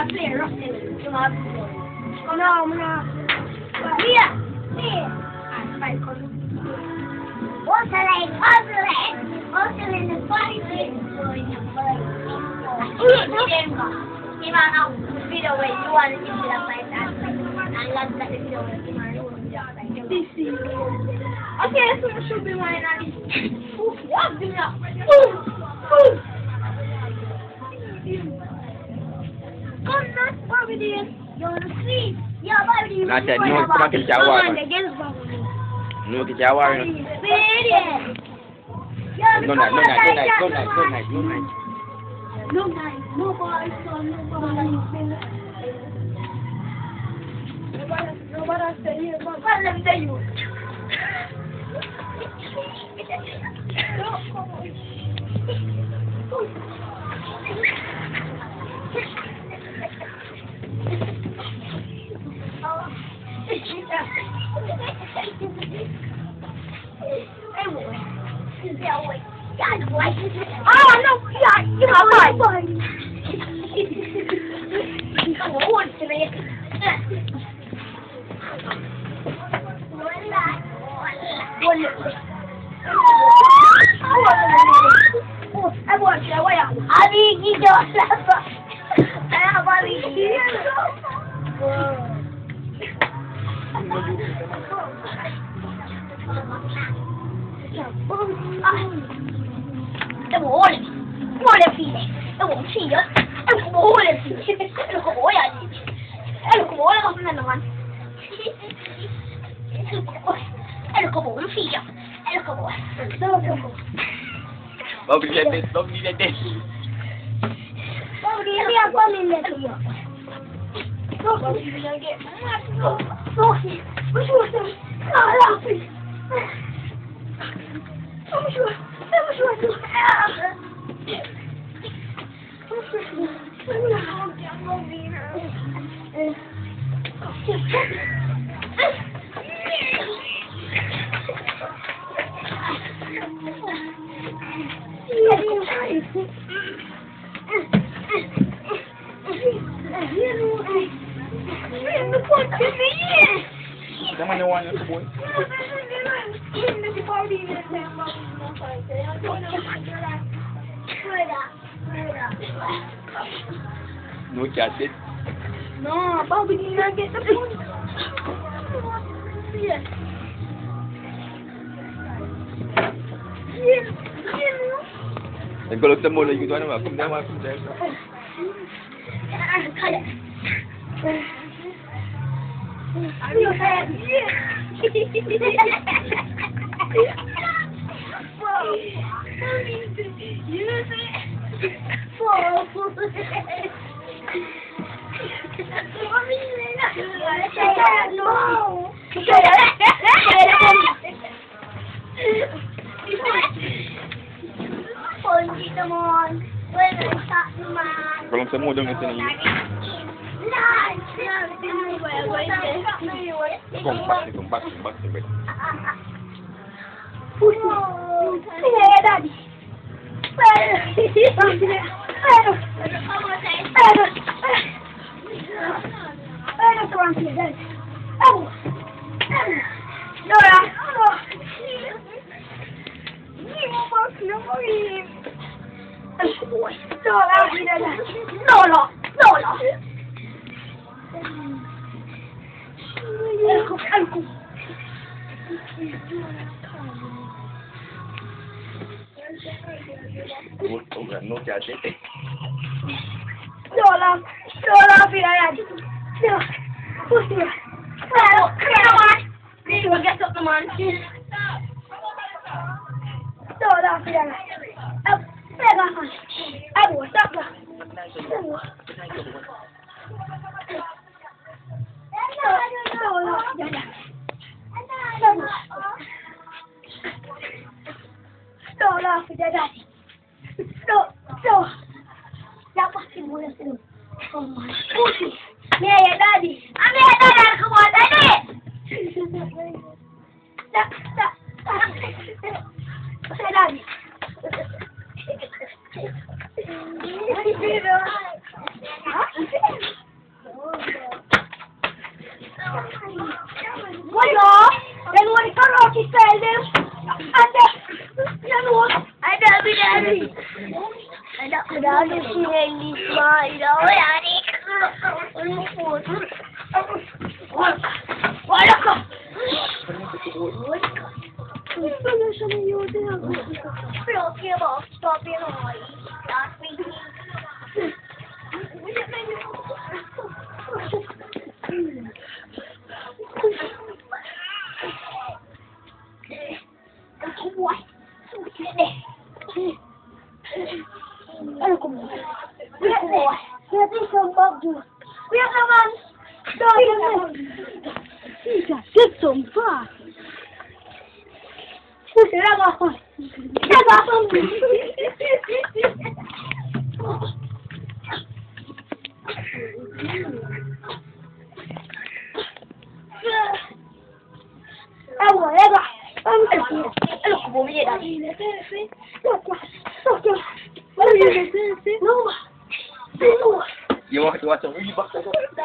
play rough. Come on, here. What's the name? What's the name? Video where you want to keep it up like that. And that's the video where you want to keep it up like that. Okay, so I should be wearing on this. What? Do that. Come on, what we doing? You're asleep. Yeah, what we doing? Not that, no, come on, get your water. No, get your water. No night. No night, no boy, son, nobody stay here, but let me tell you. Hey, boy. Oh, no, get my boy. Come on, today. I want you. I need you to det var det fint. Det var fint. Det var det fint. Det var jag inte. Det var det som hände man. Det var det fint. Det var det. Vad blir det? Vad blir det? Vad blir det? Vad blir det? Vad blir det? Come on, you want your boy? No chat it. No, Bobby did not get the phone. Yes. And go look the moon, you don't know. Come down, come there. Cut it. Are you happy? Use it. No. Kalau semua dong kat sini. Kompak. Daddy. No chat it. Lola, Piraya. Push me. Come on. Get up, man. Lola, Piraya. Stop. Stop laughing at Daddy. Stop. That was him. Oh my God. Yeah, Daddy. I'm here, Daddy. Come on, Daddy. Stop. Say, Daddy. Huh? Biar kawan. Tidak, sumpah. Sudah apa? Sudah apa? Ayo, ya, Aduh, bumi dah. You want to watch a really box?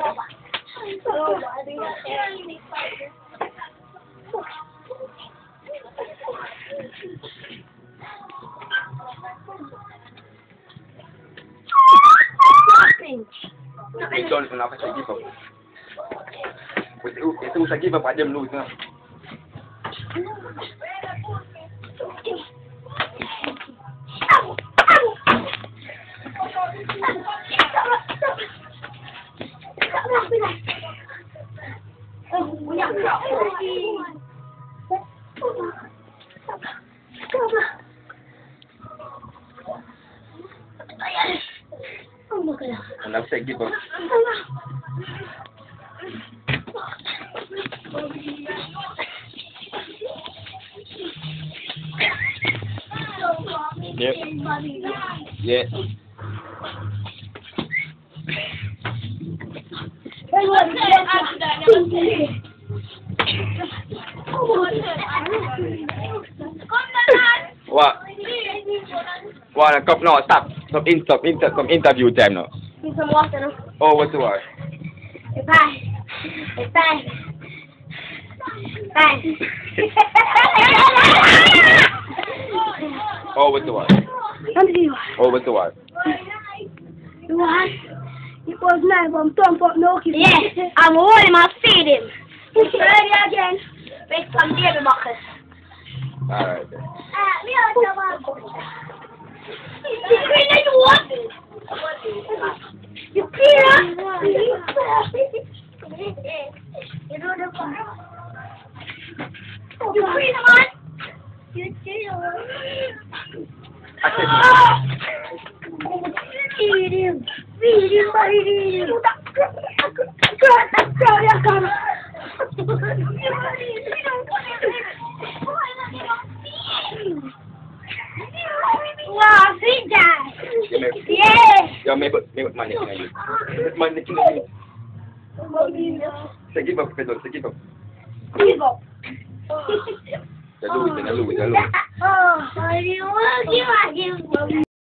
John, kenapa saya give up? Itu usah give up aja dulu kan. Kenapa saya give up? Yep. Yeah. Wah, kau no stop interview time no. Need some water, no? Oh, what's the word? It's fine. It's fine. Fine. Oh, what's the word? Oh, what's the word? The what? It was nice, but I'm talking about nokey. Yes, I'm holding him, I'll feed him. Ready again. Make some baby buckets. Alright then. You clean it, you want? You clean it? You do the fun. You clean it, man? You clean it. Feed him. Feed him, feed him. Wow, sweet guy. Yes. Ya, mebut mana kena you? Mana kena you? Saya give up, Pedro. Saya give up. Give up. Jalur. Oh, I want to give up.